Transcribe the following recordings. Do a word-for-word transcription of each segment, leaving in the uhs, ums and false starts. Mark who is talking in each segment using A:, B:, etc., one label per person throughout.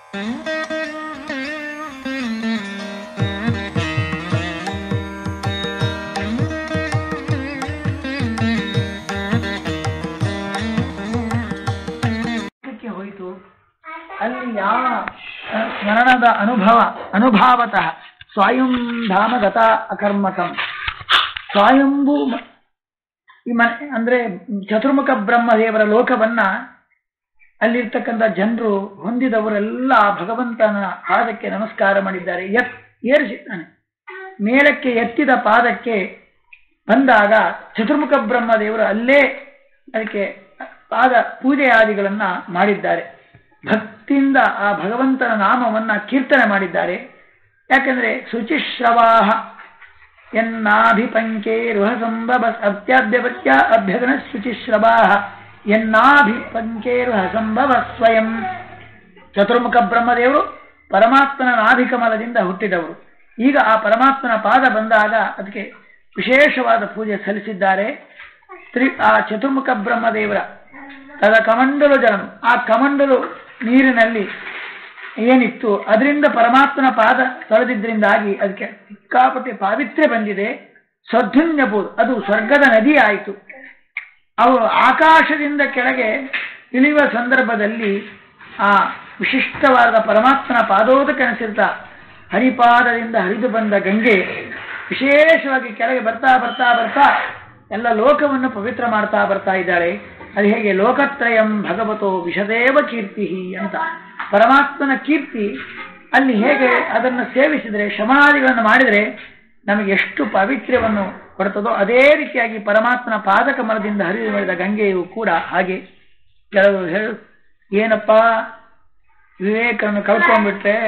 A: ಹೋಯಿತು ಅಲ್ಲಿ ಯಾವ ಸ್ಮರಣದ ಅನುಭವ ಅನುಭಾವತಃ ಸ್ವಯಂ ಧಾಮಗತ ಅಕರ್ಮಕಂ ಸ್ವಯಂಭೂ ಈ ಮನೆ ಅಂದ್ರೆ ಚತುರ್ಮುಖ ಬ್ರಹ್ಮದೇವರ ಲೋಕವನ್ನ ಅಲ್ಲಿರ್ತಕ್ಕಂಥ ಜನರು ಹೊಂದಿದವರೆಲ್ಲ ಭಗವಂತನ ಪಾದಕ್ಕೆ ನಮಸ್ಕಾರ ಮಾಡಿದ್ದಾರೆ. ಎತ್ ಏರಿಸಿದ್ದಾನೆ ಮೇಲಕ್ಕೆ ಎತ್ತಿದ ಪಾದಕ್ಕೆ ಬಂದಾಗ ಚತುರ್ಮುಖ ಬ್ರಹ್ಮದೇವರು ಅಲ್ಲೇ ಅದಕ್ಕೆ ಪಾದ ಪೂಜೆಯಾದಿಗಳನ್ನ ಮಾಡಿದ್ದಾರೆ. ಭಕ್ತಿಯಿಂದ ಆ ಭಗವಂತನ ನಾಮವನ್ನ ಕೀರ್ತನೆ ಮಾಡಿದ್ದಾರೆ. ಯಾಕಂದ್ರೆ ಶುಚಿಶ್ರವಾಹ ಎನ್ನಾಭಿಪಂಕೆ ರುಹ ಸಂಭವ ಅತ್ಯಾಭ್ಯವತ್ಯ ಅಭ್ಯಗನ ಶುಚಿಶ್ರವಾಹ ಎನ್ನಾಭಿಪಂಕೆ ರುಹ ಸಂಭವ ಸ್ವಯಂ. ಚತುರ್ಮುಖ ಬ್ರಹ್ಮದೇವರು ಪರಮಾತ್ಮನ ನಾಭಿಕಮಲದಿಂದ ಹುಟ್ಟಿದವರು. ಈಗ ಆ ಪರಮಾತ್ಮನ ಪಾದ ಬಂದಾಗ ಅದಕ್ಕೆ ವಿಶೇಷವಾದ ಪೂಜೆ ಸಲ್ಲಿಸಿದ್ದಾರೆ. ತ್ರಿ ಆ ಚತುರ್ಮುಖ ಬ್ರಹ್ಮದೇವರ ತದ ಕಮಂಡಲು ಜಲಂ, ಆ ಕಮಂಡಲು ನೀರಿನಲ್ಲಿ ಏನಿತ್ತು ಅದರಿಂದ ಪರಮಾತ್ಮನ ಪಾದ ತೊಳೆದಿದ್ದರಿಂದಾಗಿ ಅದಕ್ಕೆ ಸಿಕ್ಕಾಪಟ್ಟೆ ಪಾವಿತ್ರ್ಯ ಬಂದಿದೆ. ಸದ್ಧುನ್ಯಪೂರ್, ಅದು ಸ್ವರ್ಗದ ನದಿ ಆಯಿತು. ಅವರು ಆಕಾಶದಿಂದ ಕೆಳಗೆ ಇಳಿಯುವ ಸಂದರ್ಭದಲ್ಲಿ ಆ ವಿಶಿಷ್ಟವಾದ ಪರಮಾತ್ಮನ ಪಾದೋದಕನಿಸಿದ ಹರಿಪಾದದಿಂದ ಹರಿದು ಬಂದ ಗಂಗೆ ವಿಶೇಷವಾಗಿ ಕೆಳಗೆ ಬರ್ತಾ ಬರ್ತಾ ಬರ್ತಾ ಎಲ್ಲ ಲೋಕವನ್ನು ಪವಿತ್ರ ಮಾಡ್ತಾ ಬರ್ತಾ ಇದ್ದಾಳೆ. ಅದು ಹೇಗೆ ಲೋಕತ್ರಯಂ ಭಗವತೋ ವಿಷದೇವ ಕೀರ್ತಿ ಅಂತ ಪರಮಾತ್ಮನ ಕೀರ್ತಿ ಅಲ್ಲಿ ಹೇಗೆ ಅದನ್ನು ಸೇವಿಸಿದರೆ ಶಮನಾದಿಗಳನ್ನು ಮಾಡಿದರೆ ನಮಗೆ ಎಷ್ಟು ಪಾವಿತ್ರ್ಯವನ್ನು ಕೊಡುತ್ತದೋ ಅದೇ ರೀತಿಯಾಗಿ ಪರಮಾತ್ಮನ ಪಾದಕಮಲದಿಂದ ಹರಿದು ಮಾಡಿದ ಗಂಗೆಯು ಕೂಡ ಹಾಗೆ. ಕೆಲವರು ಹೇಳು ಏನಪ್ಪ ವಿವೇಕವನ್ನು ಕಳ್ಕೊಂಡ್ಬಿಟ್ರೆ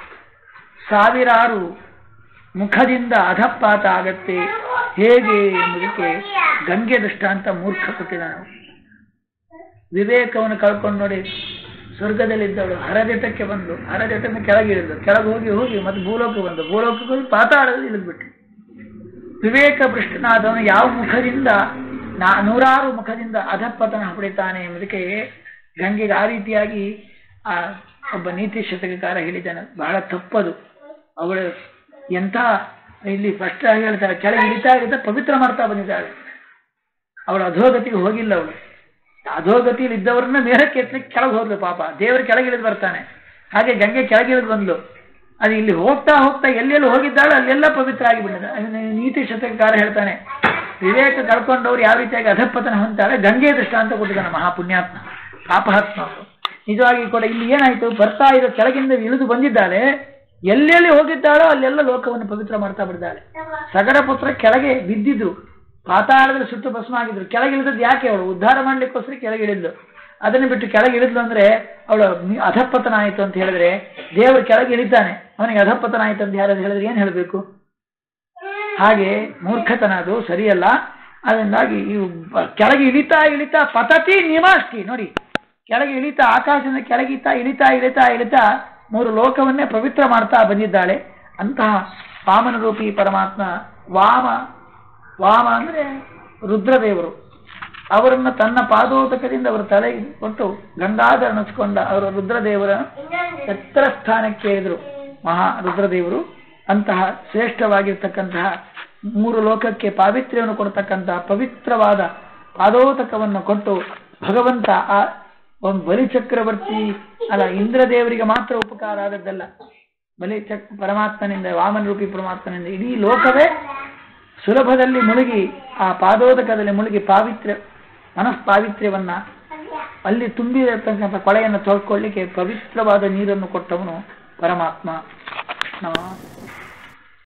A: ಸಾವಿರಾರು ಮುಖದಿಂದ ಅಧಪಾತ ಆಗತ್ತೆ ಹೇಗೆ ಎಂಬುದಕ್ಕೆ ಗಂಗೆ ದೃಷ್ಟಾಂತ ಮೂರ್ಖ ಕೊಟ್ಟಿದ್ದಾನೆ. ವಿವೇಕವನ್ನು ಕಳ್ಕೊಂಡು ನೋಡಿ, ಸ್ವರ್ಗದಲ್ಲಿದ್ದವಳು ಹರಜಟಕ್ಕೆ ಬಂದು ಹರಜಟನ್ನು ಕೆಳಗಿಳಿದು ಕೆಳಗೆ ಹೋಗಿ ಹೋಗಿ ಮತ್ತೆ ಭೂಲೋಕಕ್ಕೆ ಬಂದು ಭೂಲೋಕಕ್ಕೆ ಹೋಗಿ ಪಾತಾಳದಲ್ಲಿ ಇಳಿದ್ಬಿಟ್ಟು ವಿವೇಕ ಭ್ರಷ್ಟನಾದವನು ಯಾವ ಮುಖದಿಂದ ನಾ ನೂರಾರು ಮುಖದಿಂದ ಅಧಪತನ ಹೊಡಿತಾನೆ ಎಂಬುದಕ್ಕೆ ಗಂಗೆಗೆ ಆ ರೀತಿಯಾಗಿ ಆ ಒಬ್ಬ ನೀತಿ ಶತಕಕಾರ ಹೇಳಿದ್ದಾನೆ. ಬಹಳ ತಪ್ಪದು. ಅವಳು ಎಂಥ ಇಲ್ಲಿ ಫಸ್ಟ್ ಹೇಳ್ತಾರೆ ಕೆಳಗೆ ಇಳಿತಾ ಇಳಿತಾ ಪವಿತ್ರ ಮಾಡ್ತಾ ಬಂದಿದ್ದಾಳೆ. ಅವಳು ಅಧೋಗತಿಗೆ ಹೋಗಿಲ್ಲ. ಅವಳು ಅಧೋಗತಿಯಲ್ಲಿ ಇದ್ದವ್ರನ್ನ ಮೇಲಕ್ಕೆ ಎತ್ತಲಿಕ್ಕೆ ಕೆಳಗೆ ಹೋದ್ಲು. ಪಾಪ ದೇವರು ಕೆಳಗಿಳಿದು ಬರ್ತಾನೆ. ಹಾಗೆ ಗಂಗೆ ಕೆಳಗಿಳಿದು ಬಂದ್ಲು. ಅದು ಇಲ್ಲಿ ಹೋಗ್ತಾ ಹೋಗ್ತಾ ಎಲ್ಲೆಲ್ಲಿ ಹೋಗಿದ್ದಾಳು ಅಲ್ಲೆಲ್ಲ ಪವಿತ್ರ ಆಗಿಬಿಟ್ಟಿದೆ. ನೀತಿ ಶತಕಕಾರ ಹೇಳ್ತಾನೆ ವಿವೇಕ ಕಳ್ಕೊಂಡವ್ರು ಯಾವ ರೀತಿಯಾಗಿ ಅಧಪತನ ಹೊಂದ್ತಾಳೆ ಗಂಗೆ ದೃಷ್ಟಾಂತ ಕೊಟ್ಟಿದ್ದಾನೆ ಮಹಾಪುಣ್ಯಾತ್ಮ ಪಾಪಹಾತ್ಮ. ನಿಜವಾಗಿ ಕೂಡ ಇಲ್ಲಿ ಏನಾಯ್ತು, ಬರ್ತಾ ಇರೋ ಕೆಳಗಿಂದ ಇಳಿದು ಬಂದಿದ್ದಾಳೆ. ಎಲ್ಲೆಲ್ಲಿ ಹೋಗಿದ್ದಾಳೋ ಅಲ್ಲೆಲ್ಲ ಲೋಕವನ್ನು ಪವಿತ್ರ ಮಾಡ್ತಾ ಬಿಟ್ಟಿದ್ದಾಳೆ. ಸಗರ ಪುತ್ರ ಕೆಳಗೆ ಬಿದ್ದಿದ್ರು, ಪಾತಾಳದಲ್ಲಿ ಸುಟ್ಟು ಭಸ್ಮ ಆಗಿದ್ರು. ಕೆಳಗಿಳಿದದ್ದು ಯಾಕೆ? ಅವಳು ಉದ್ಧಾರ ಮಾಡ್ಲಿಕ್ಕೋಸ್ಕರ ಕೆಳಗಿಳಿದ್ಲು. ಅದನ್ನು ಬಿಟ್ಟು ಕೆಳಗಿಳಿದ್ಲು ಅಂದ್ರೆ ಅವಳು ಅಧಪತನ ಆಯಿತು ಅಂತ ಹೇಳಿದ್ರೆ ದೇವರು ಕೆಳಗೆ ಇಳಿತಾನೆ, ಅವನಿಗೆ ಅಧಪತನ ಆಯಿತು ಅಂತ ಯಾರಾದ್ರು ಹೇಳಿದ್ರೆ ಏನ್ ಹೇಳಬೇಕು? ಹಾಗೆ ಮೂರ್ಖತನ, ಅದು ಸರಿಯಲ್ಲ. ಅದರಿಂದಾಗಿ ಇವು ಕೆಳಗೆ ಇಳಿತಾ ಇಳಿತಾ ಪತತಿ ನಿಮಾಸ್ತಿ ನೋಡಿ, ಕೆಳಗೆ ಇಳಿತಾ ಆಕಾಶದಿಂದ ಕೆಳಗಿತಾ ಇಳಿತಾ ಇಳಿತಾ ಇಳಿತಾ ಮೂರು ಲೋಕವನ್ನೇ ಪವಿತ್ರ ಮಾಡ್ತಾ ಬಂದಿದ್ದಾಳೆ. ಅಂತಹ ವಾಮನ ರೂಪಿ ಪರಮಾತ್ಮ ವಾಮ ವಾಮ ಅಂದ್ರೆ ರುದ್ರದೇವರು, ಅವರನ್ನ ತನ್ನ ಪಾದೋದಕದಿಂದ ಅವರ ತಲೆಗೆ ಕೊಟ್ಟು ಗಂಗಾಧರ ನಚ್ಕೊಂಡ ಅವರು ರುದ್ರದೇವರ ಎತ್ತರ ಸ್ಥಾನಕ್ಕೆ ಏರಿದ್ರು ಮಹಾ ರುದ್ರದೇವರು. ಅಂತಹ ಶ್ರೇಷ್ಠವಾಗಿರ್ತಕ್ಕಂತಹ ಮೂರು ಲೋಕಕ್ಕೆ ಪಾವಿತ್ರ್ಯವನ್ನು ಕೊಡ್ತಕ್ಕಂತಹ ಪವಿತ್ರವಾದ ಪಾದೋದಕವನ್ನು ಕೊಟ್ಟು ಭಗವಂತ ಆ ಒಂದು ಬಲಿಚಕ್ರವರ್ತಿ ಅಲ್ಲ ಇಂದ್ರದೇವರಿಗೆ ಮಾತ್ರ ಉಪಕಾರ ಆದದ್ದಲ್ಲ, ಬಲಿಚಕ್ ಪರಮಾತ್ಮನಿಂದ ವಾಮನ ರೂಪಿ ಪರಮಾತ್ಮನಿಂದ ಇಡೀ ಲೋಕವೇ ಸುಲಭದಲ್ಲಿ ಮುಳುಗಿ ಆ ಪಾದೋದಕದಲ್ಲಿ ಮುಳುಗಿ ಪಾವಿತ್ರ್ಯ ಮನಃಪಾವಿತ್ರ್ಯವನ್ನ ಅಲ್ಲಿ ತುಂಬಿರತಕ್ಕಂಥ ಕೊಳೆಯನ್ನು ತೊಳ್ಕೊಳ್ಳಿಕ್ಕೆ ಪವಿತ್ರವಾದ ನೀರನ್ನು ಕೊಟ್ಟವನು ಪರಮಾತ್ಮ. ನಮ